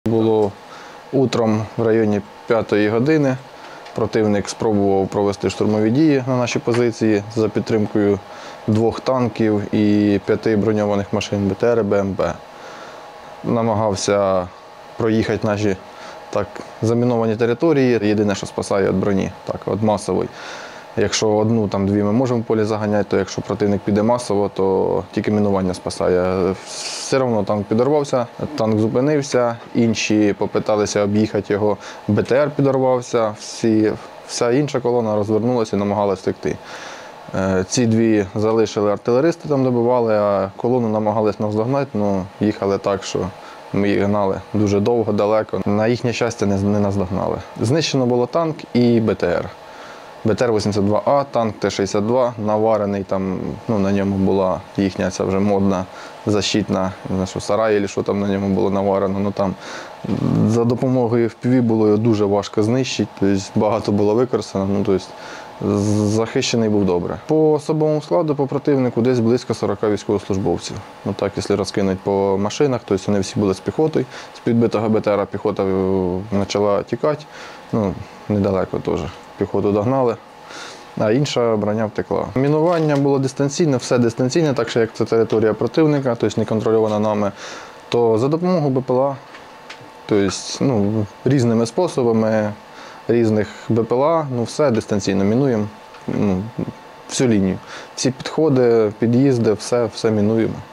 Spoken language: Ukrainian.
Було утром в районі 5-ї години. Противник спробував провести штурмові дії на наші позиції за підтримкою 2 танків і 5 броньованих машин БТР, БМП. Намагався проїхати наші заміновані території. Єдине, що спасає від броні, від масової. Якщо 1-2 ми можемо в полі заганяти, то якщо противник піде масово, то тільки мінування спасає. Все одно танк підорвався, танк зупинився, інші попиталися об'їхати його, БТР підорвався, вся інша колона розвернулася і намагалася втекти. Ці 2 залишили артилеристи, там добивали, а колону намагалися наздогнати, але їхали так, що ми їх гнали дуже довго, далеко. На їхнє щастя не наздогнали. Знищено було танк і БТР. БТР-82А, танк Т-62, наварений, на ньому була їхня ця вже модна защитна, сарай, або що там на ньому було наварено. За допомогою FPV було його дуже важко знищити, тобто багато було використано, захищений був добре. По особовому складу, по противнику, десь близько 40 військовослужбовців. Якщо розкинути по машинах, то вони всі були з піхотою. З підбитого БТРа піхота почала тікати, недалеко теж. Піхоту догнали, а інша броня втекла. Мінування було дистанційне, все дистанційне, так що як це територія противника, тобто не контрольована нами, то за допомогою БПЛА, тобто, різними способами, різних БПЛА, все дистанційно мінуємо, всю лінію. Всі підходи, під'їзди, все мінуємо.